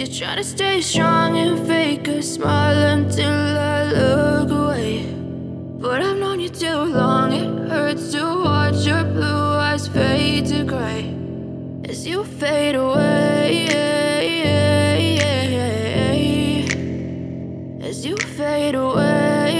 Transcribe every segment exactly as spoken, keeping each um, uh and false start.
you're trying to stay strong and fake a smile until I look away. But I've known you too long, it hurts to watch your blue eyes fade to gray as you fade away, as you fade away.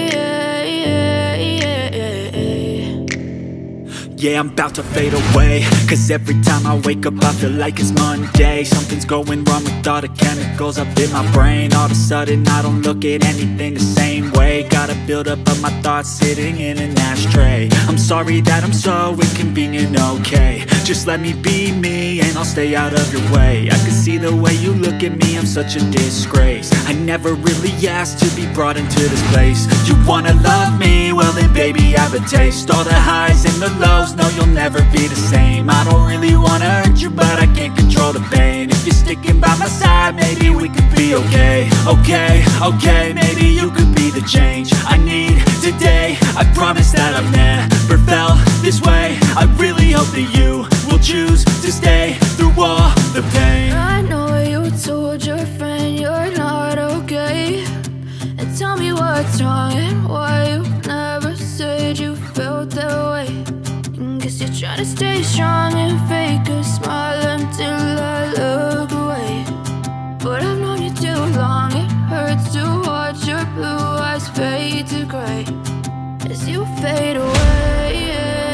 Yeah, I'm about to fade away, cause every time I wake up I feel like it's Monday. Something's going wrong with all the chemicals up in my brain. All of a sudden I don't look at anything the same way. Gotta build up of my thoughts sitting in an ashtray. I'm sorry that I'm so inconvenient, okay. Just let me be me and I'll stay out of your way. I can see the way you look at me, I'm such a disgrace. I never really asked to be brought into this place. You wanna love me? Well then baby, have a taste. All the highs and the lows, no, you'll never be the same. I don't really wanna hurt you, but I can't control the pain. If you're sticking by my side, maybe we could be okay. Okay, okay, maybe you could be the change I need today. I promise that I've never felt this way. I really hope that you will choose to stay through all the pain. I know you told your friend you're not okay, and tell me what's wrong and why you never said you felt that way. Guess you're trying to stay strong and fake a smile until I look away. But I've known you too long, it hurts to watch your blue eyes fade to gray as you fade away,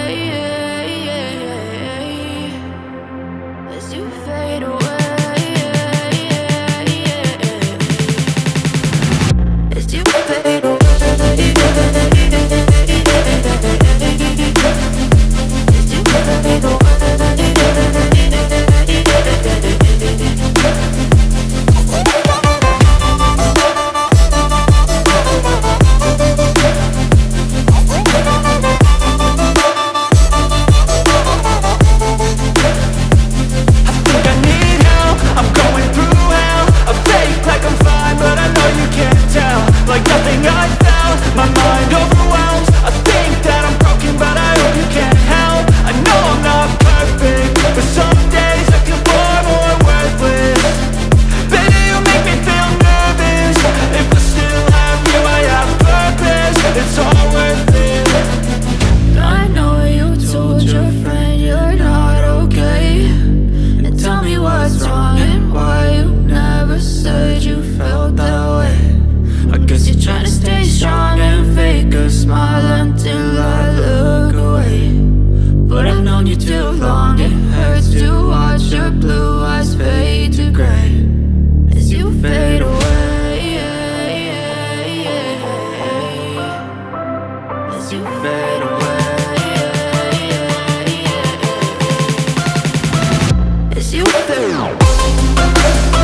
as you fade away, as you fade away. You fade away, as you fade away.